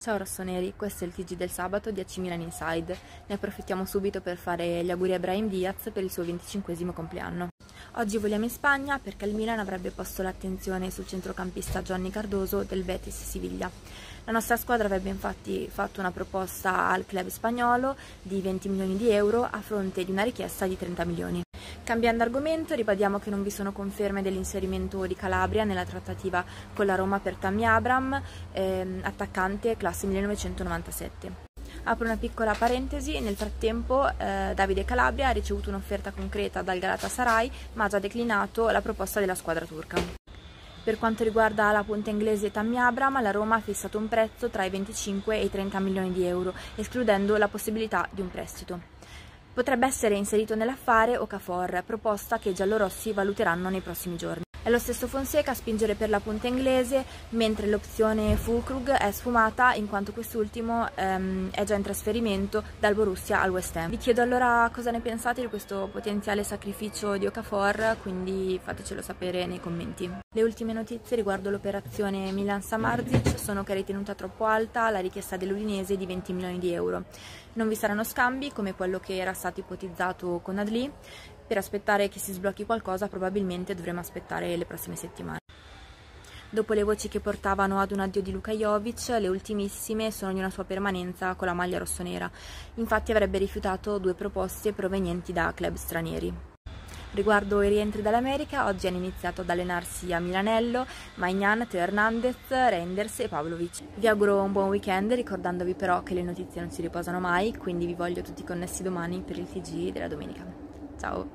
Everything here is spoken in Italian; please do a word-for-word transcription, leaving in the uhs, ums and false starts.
Ciao rossoneri, questo è il T G del sabato di A C Milan Inside. Ne approfittiamo subito per fare gli auguri a Brahim Diaz per il suo venticinquesimo compleanno. Oggi voliamo in Spagna perché il Milan avrebbe posto l'attenzione sul centrocampista Johnny Cardoso del Betis Siviglia. La nostra squadra avrebbe infatti fatto una proposta al club spagnolo di venti milioni di euro a fronte di una richiesta di trenta milioni. Cambiando argomento, ribadiamo che non vi sono conferme dell'inserimento di Calabria nella trattativa con la Roma per Tammy Abraham, ehm, attaccante classe millenovecentonovantasette. Apro una piccola parentesi, nel frattempo eh, Davide Calabria ha ricevuto un'offerta concreta dal Galatasaray, ma ha già declinato la proposta della squadra turca. Per quanto riguarda la punta inglese Tammy Abraham, la Roma ha fissato un prezzo tra i venticinque e i trenta milioni di euro, escludendo la possibilità di un prestito. Potrebbe essere inserito nell'affare Okafor, proposta che i giallorossi valuteranno nei prossimi giorni. È lo stesso Fonseca a spingere per la punta inglese, mentre l'opzione Füllkrug è sfumata in quanto quest'ultimo ehm, è già in trasferimento dal Borussia al West Ham. Vi chiedo allora cosa ne pensate di questo potenziale sacrificio di Okafor, quindi fatecelo sapere nei commenti. Le ultime notizie riguardo l'operazione Milan-Samardžić sono che è ritenuta troppo alta la richiesta dell'Udinese di venti milioni di euro. Non vi saranno scambi come quello che era stato ipotizzato con Adli. Per aspettare che si sblocchi qualcosa probabilmente dovremo aspettare le prossime settimane. Dopo le voci che portavano ad un addio di Luka Jovic, le ultimissime sono di una sua permanenza con la maglia rossonera. Infatti avrebbe rifiutato due proposte provenienti da club stranieri. Riguardo i rientri dall'America, oggi hanno iniziato ad allenarsi a Milanello, Maignan, Teo Hernandez, Reinders e Pavlovic. Vi auguro un buon weekend, ricordandovi però che le notizie non si riposano mai, quindi vi voglio tutti connessi domani per il T G della domenica. Ciao!